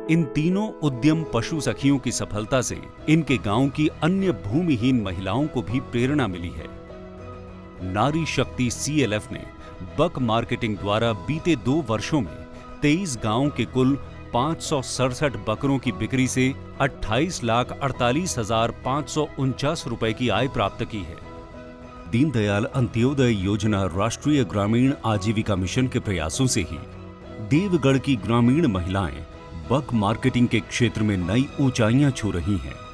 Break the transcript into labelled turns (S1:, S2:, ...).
S1: इन तीनों उद्यम पशु सखियों की सफलता से इनके गांव की अन्य भूमिहीन महिलाओं को भी प्रेरणा मिली है। नारी शक्ति CLF ने बक मार्केटिंग द्वारा बीते 2 वर्षों में 23 गांवों के कुल 567 बकरों की बिक्री से 28,48,549 रुपए की आय प्राप्त की है। दीनदयाल अंत्योदय योजना राष्ट्रीय ग्रामीण आजीविका मिशन के प्रयासों से ही देवगढ़ की ग्रामीण महिलाएं बक मार्केटिंग के क्षेत्र में नई ऊंचाइयां छू रही हैं।